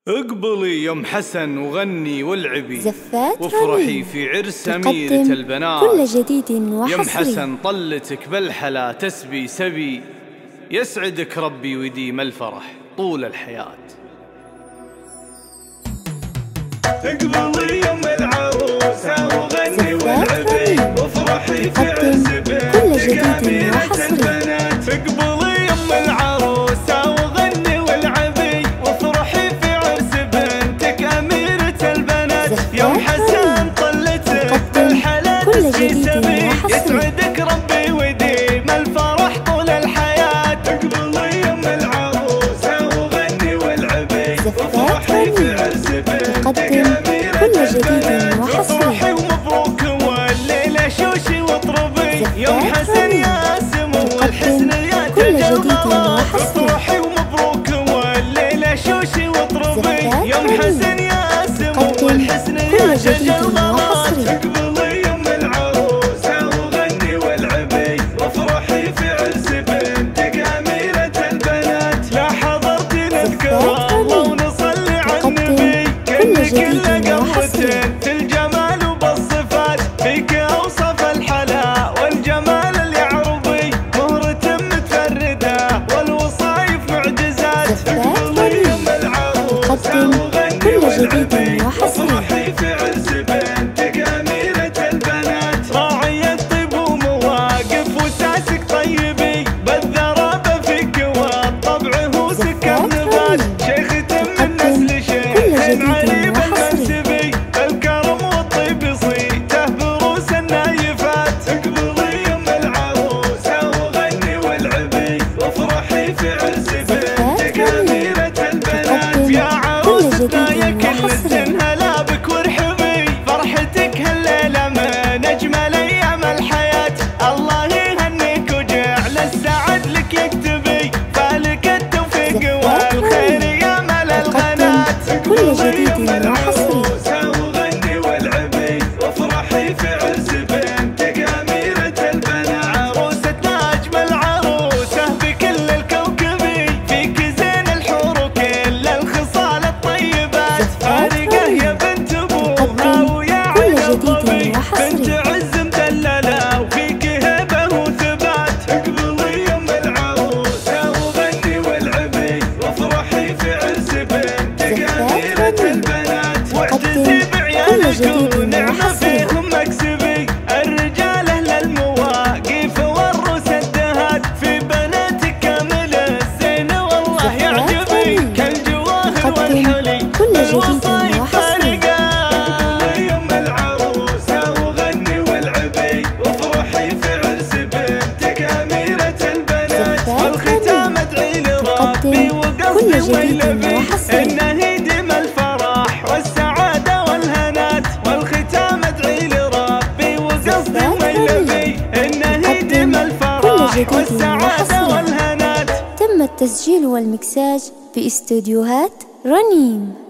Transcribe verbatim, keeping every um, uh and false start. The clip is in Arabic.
اقبلي يم حسن وغني والعبي زفات وافرحي في عرس أميرة البنات. كل جديد وحصري. يم حسن طلتك بالحلا تسبي سبي، يسعدك ربي ويديم الفرح طول الحياة. اقبلي يم العروسة وغني والعبي وافرحي في عرس بنتك أميرة البنات. اقبلي يم العروسة وغني والعبي وافرحي في عرس بنتك أميرة البنات. يوم حسن طلتك بالحلا تسبي سبي، يسعدك ربي ويديم الفرح طول الحياة. اقبلي يم العروسة وغني والعبي وافرحي في عرس بنتك أميرة البنات. وافرحي ومبروك والليلة شوشي واطربي، يوم حسن يا سمو والحسن يا تجملات. وافرحي ومبروك والليلة شوشي واطربي، يوم حسن يا سمو والحسن يا تجملات. اقبلي يم العروسة وغني والعبي وافرحي في عرس بنتك أميرة البنات. لا حضرت نذكر الله ونصلي على النبي، كل كل قمرتين في الجمال وبالصفات، فيك أوصف الحلا والجمال اليعربي، مهرة متفردة والوصايف معجزات. اقبلي يم العروسة وغني والعبي وافرحي في عرس بنتك أميرة البنات. راعي الطيب ومواقف وساسك طيبي، بالذرابة فيك والطبع هو سكر نبات. شيخة من نسل شيخ علي بالمنسبي، الكرم والطيب صيته بروس النايفات. اقبلي يم العروسة وغني والعبي وافرحي في عرس بنتك أميرة البنات. يا عروستنا يا كل الزين هلا بك وارحبي، فرحتك هالليلة من أجمل أيام الحياة. الله يهنيك وجعل السعد لك يكتبي، فالك التوفيق والخير يا مال الغنات. اقبلي يم العروسة وغني والعبي وافرحي في عرس بنتك أميرة البنات. عروستنا أجمل عروسة بكل الكوكب، فيك زين الحور وكل الخصال الطيبات. فارقة يا بنت أبوها ويا عين الظبي، بنت عز مدللة وفيك هبة وثبات. اقبلي يم العروسة وغني والعبي وافرحي في عرس بنتك أميرة البنات. واعتزي بعيالك ونعمة فيهم مكسبي، الرجال أهل المواقف والروس الدهات، في بناتك كامل الزين والله يعجبي، كالجواهر والحلي الوصايف فارقة. اقبلي يم العروسة وغني والعبي وافرحي في عرس بنتك أميرة البنات. والختام ادعي لربي وقصدي ويلبي، انه يديم الفرح والسعادة والهنات. والختام ادعي لربي وقصدي ويلبي، انه يديم الفرح والسعادة والهنات. تم التسجيل والمكساج في استوديوهات رنيم.